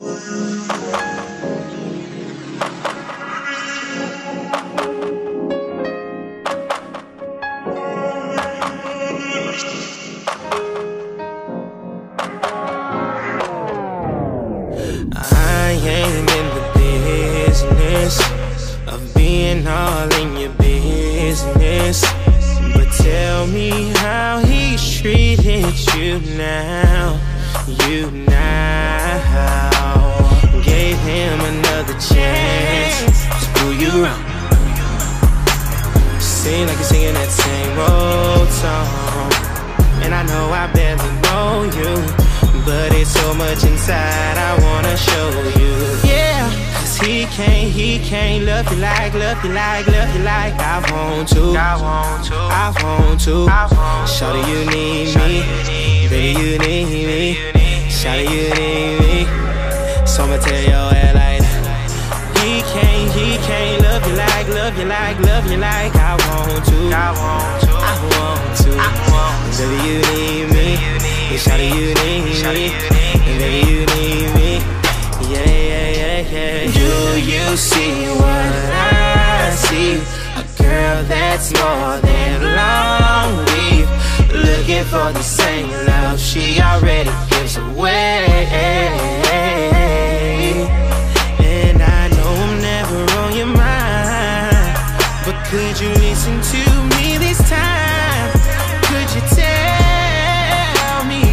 I ain't in the business of being all in your business, but tell me how he's treated you now. You now gave him another chance to prove you wrong. Seem like you're singing that same old song, and I know I barely know you, but it's so much inside I wanna show you. Yeah, cause he can't love you like I want to. I want to. Shawty, you need me. Baby, you need me. Shawty, you need me. So I'ma tell your ass like that. He can't love you like I want to. I want to. Baby, you need me. Shawty, you need me. And baby, you need me. Yeah. Do you see what I see? A girl that's more than long leave, looking for the same love she already gives away. And I know I'm never on your mind, but could you listen to me this time? Could you tell me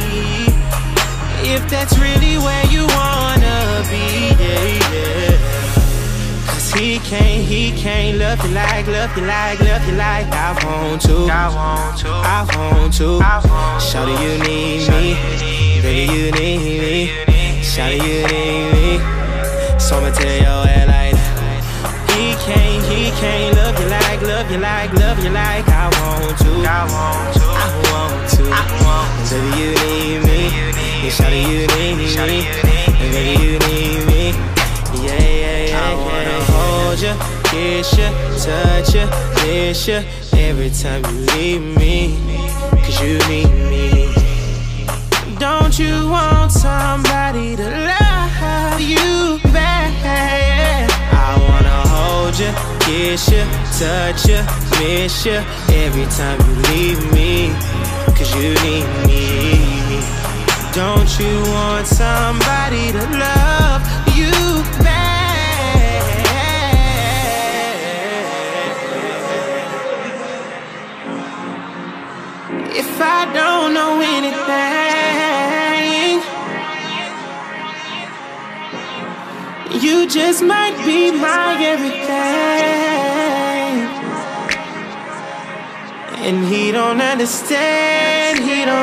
if that's really where you wanna be? Yeah. Cause he can't love you like I want to. I want to. Shawty, you need me. Baby, you need me. Shawty, you need me. So I'ma tell your ass like that. He can't love you like I want to. I want to. Baby, you need me. Shawty, you need me. And baby, you need me. Yeah. I wanna hold you, kiss you, touch you, miss you every time you leave me, cause you need me. Don't you want somebody to love you back? I wanna hold you, kiss you, touch you, miss you every time you leave me, cause you need me. Don't you want somebody to love you back? If I don't know anything, you just might be my everything. And he don't understand,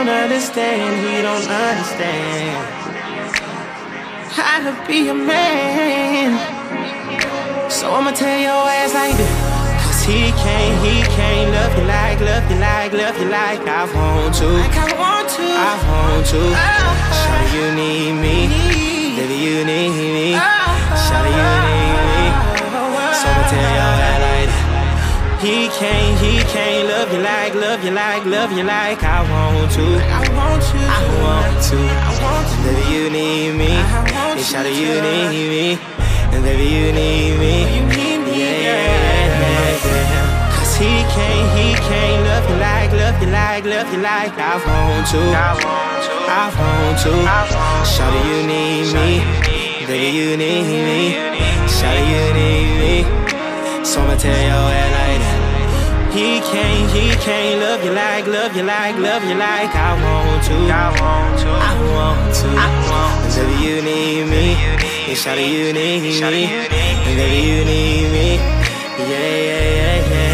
how to be a man. So I'ma tell your ass like this. Cause he can't love you like I want to. I want to. Shawty, you need me. Baby, you need me. Shawty, you need me. So I'ma tell your ass like that. He can't love you like I want to. I want to. Baby, you need me. And Shawty, you need me. And baby, you need me. Yeah. Cause he can't love you like I want to. I want to. Shawty, you need me. Baby, you need me. Shawty, you need me. So I'ma tell your ass like that. He can't love you like I want to. I want to. Baby, you need me. And Shawty, you need me. And baby, you need me. Yeah.